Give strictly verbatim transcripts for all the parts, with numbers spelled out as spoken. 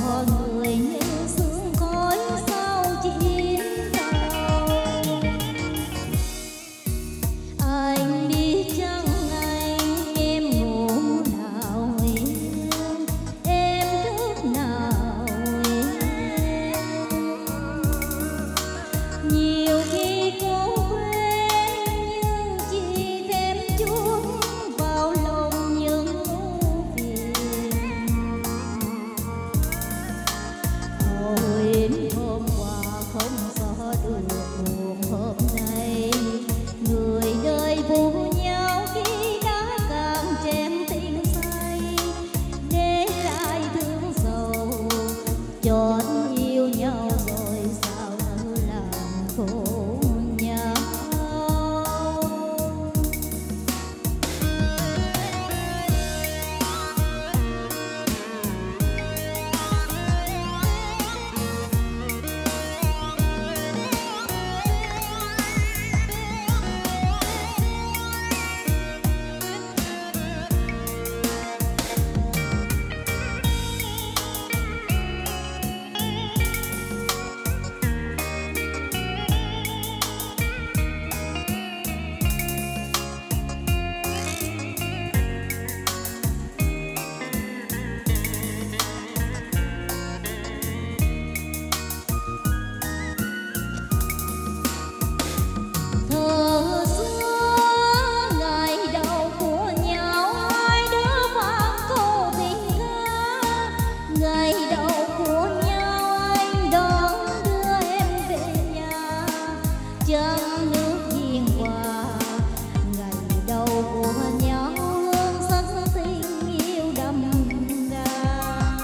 bỏ người như sương khói sau chiến tàu. Anh biết chăng anh em ngủ nào yên, em thức nào yên. Nhiều khi cố quên nhưng chỉ thêm chút vào lòng những ưu phiền. Hồi hôm qua không xóa được buồn hôm nay, người đời vu nhau khi đã càng chém tình say, để lại thương sầu chót yêu nhau rồi sao nỡ làm khổ nhau. Thơ xưa ngày đầu của nhau ai đứa mang câu tình ca, ngày đầu của nhau anh đón đưa em về nhà, chân nước hiền hòa. Ngày đầu của nhau hương sắc tình yêu đậm đà,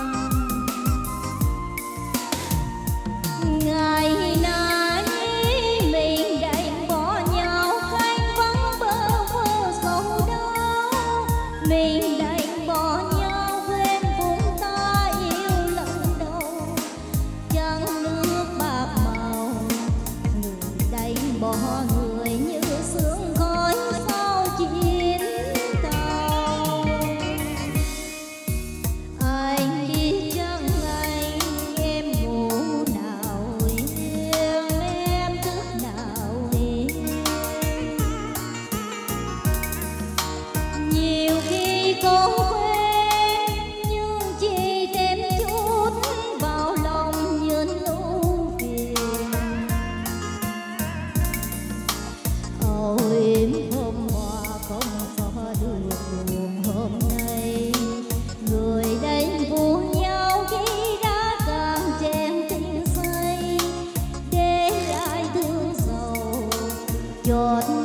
ngày nay mình đành bỏ nhau canh vắng bơ vơ sầu đau. Mình đành bỏ nhau quên vùng ta yêu lần đầu, trăng nước bạc màu. Người đành bỏ người như sương khói sau chiến tàu. Anh biết chăng anh em ngủ nào yên, em thức nào yên. Nhiều khi cố quên nhưng chỉ thêm chút vào lòng những ưu phiền. Ôi hôm qua không xóa được buồn hôm nay, người đánh vu nhau khi đã càng chém tình say, để lại thương sầu chót